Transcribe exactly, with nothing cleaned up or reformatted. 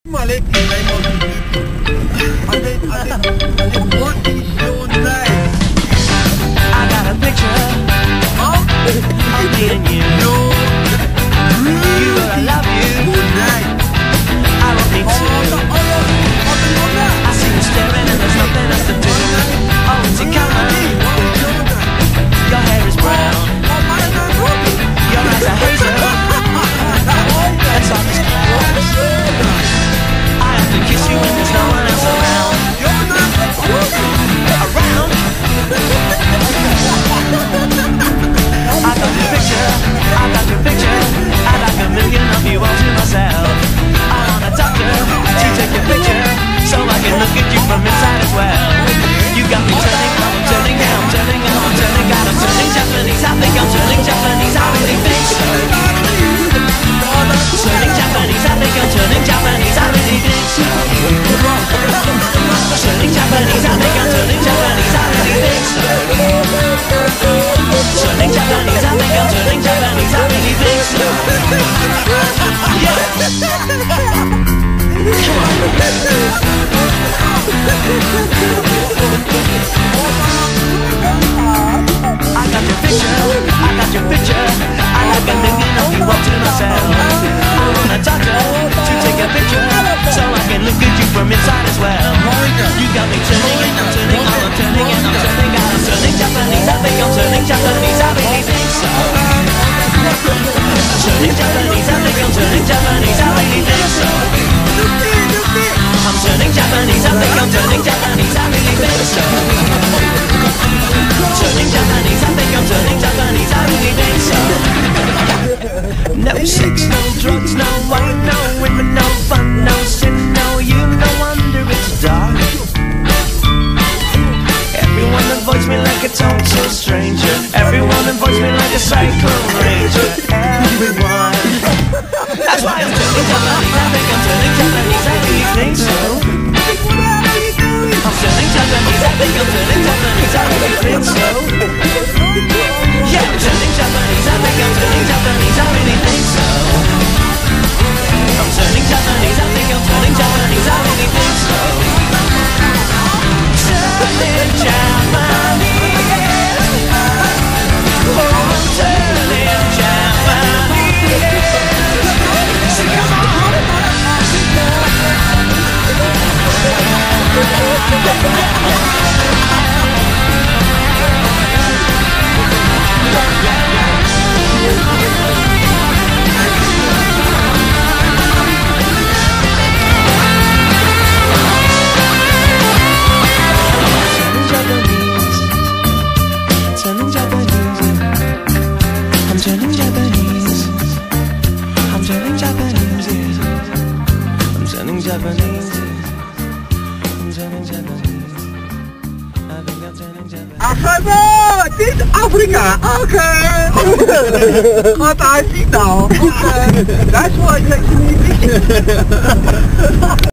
Malik, I think, I think, I think, what is your name? I got a picture Huh? of me and you. No. You know I love you. Good night. I don't need to. I see you staring and there's nothing else to do. Oh, it's a color. Your hair is brown. Your eyes are hazel. That's all this counts. I have to kiss you when there's no one else around. Around. I got your picture. I got your picture. I like a million of you all to myself. I want a doctor to take your picture so I can look at you from inside as well. You got me turning, I'm turning, yeah, I'm turning, and I'm turning, God, I'm turning Japanese. I think I'm turning Japanese. I really think so. Turning Japanese. I think I'm turning Japanese. I really think so. Turning Japanese. I think I'm turning Japanese. I really think so. Turning Japanese. I think I'm turning Japanese. I really think so. Yeah. Come on. I got your picture. I got your picture. I like a million of you all to myself. I want a doctor to take a picture so I can look at you from inside as well. You got me turning and I'm turning, oh, I'm turning and I'm turning, God, I'm turning Japanese. I think I'm turning Japanese. I really think so. Turning Japanese. I think I'm turning Japanese. I really think so. I'm turning Japanese. I think I'm turning Japanese. I really think so. Turning Japanese. I think I'm turning Japanese. I really think so. No sex, no drugs, no wine, no women, no fun, no sin, no you, no wonder it's dark. Everyone avoids me like a total stranger. Everyone avoids me like a cyclone ranger. Everyone. That's why I'm turning Japanese. I think I'm turning Japanese. I really think so. I'm turning Japanese. I think I'm turning Japanese. I really think so. Yeah, I'm turning Japanese. I think I'm turning Japanese. I really think so. I'm turning Japanese. I think I'm turning Japanese. I really think so. Turning Japanese. Oh, I'm turning Japanese. So come on. Turning Japanese. I'm turning Japanese. I'm turning Japanese. I'm turning Japanese. I'm turning Japanese. I think I'm turning Japanese. Afrika, dit is Afrika. Oké. Wat hij ziet nou. Oké. That's why I take